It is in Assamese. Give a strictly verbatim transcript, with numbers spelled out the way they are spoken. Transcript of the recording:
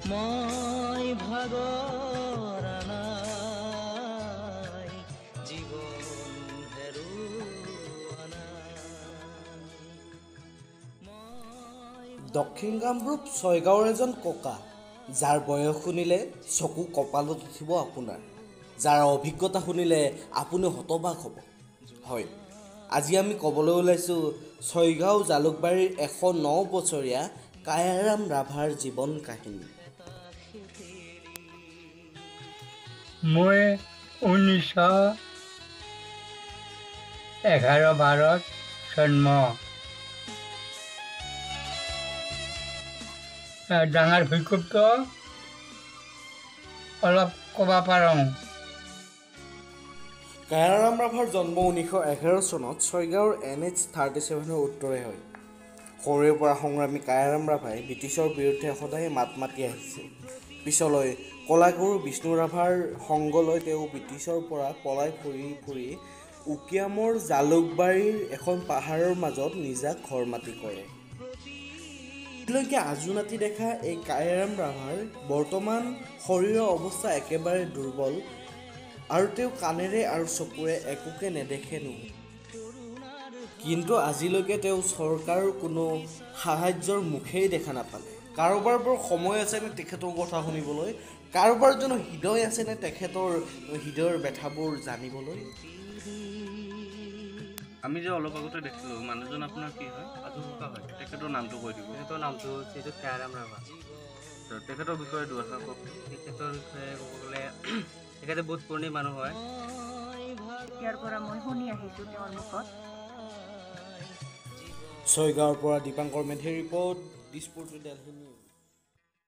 মই ভাগৰ নাই জীৱন হেৰুৱা নাই। দক্ষিণ কামৰূপ ছয়গাঁৱৰ এজন ককা, যাৰ বয়স শুনিলে চকু কপালত উঠিব আপোনাৰ, যাৰ অভিজ্ঞতা শুনিলে আপুনি হতবাক হ'ব। হয়, আজি আমি ক'বলৈ ওলাইছোঁ ছয়গাঁও জালুকবাৰীৰ এশ ন বছৰীয়া কায়াৰাম ৰাভাৰ জীৱন কাহিনী। মই ঊনৈছশ এঘাৰ বাৰত জন্ম। ডাঙৰ ভূমিকম্প অলপ ক'ব পাৰোঁ। কায়াৰাম ৰাভাৰ জন্ম ঊনৈছশ এঘাৰ চনত ছয়গাঁৱৰ এন এইচ থাৰ্টি ছেভেনৰ উত্তৰে হয়। সৰুৰে পৰা সংগ্ৰামী কায়াৰাম ৰাভাই ব্ৰিটিছৰ বিৰুদ্ধে সদায় মাত মাতি আহিছিল। পিছলৈ কলাগুৰু বিষ্ণু ৰাভাৰ সংগ লৈ তেওঁ ব্ৰিটিছৰ পৰা পলাই ফুৰি ফুৰি উকিয়ামৰ জালুকবাৰীৰ এখন পাহাৰৰ মাজত নিজা ঘৰ মাটি কৰে। আজিলৈকে আজোনাতি দেখা এই কায়াৰাম ৰাভাৰ বৰ্তমান শৰীৰৰ অৱস্থা একেবাৰে দুৰ্বল আৰু তেওঁ কাণেৰে আৰু চকুৰে একোকে নেদেখেনো। কিন্তু আজিলৈকে তেওঁ চৰকাৰৰ কোনো সাহায্যৰ মুখেই দেখা নাপালে। কাৰোবাৰ বৰ সময় আছেনে তেখেতৰ কথা শুনিবলৈ? কাৰোবাৰ জানো হৃদয় আছেনে তেখেতৰ হৃদয়ৰ ব্যথাবোৰ জানিবলৈ? আমি যে অলপ আগতে দেখিলোঁ মানুহজন আপোনাৰ কি হয়? আজু ককা হয়। তেখেতৰ নামটো কৈ দিব। তেখেতৰ নামটো হৈছে কায়াৰাম ৰাভা। তেখেতৰ বিষয়ে দুআষাৰ কওক। তেখেতৰ বিষয়ে ক'ব গ'লে তেখেতে বহুত পুৰণি মানুহ হয়। তেতিয়াৰ পৰা মই শুনি আহিছোঁ তেওঁৰ মুখত। ছয়গাঁৱৰ পৰা দীপাংকৰ মেধিৰ report, Dispur to Delhi news.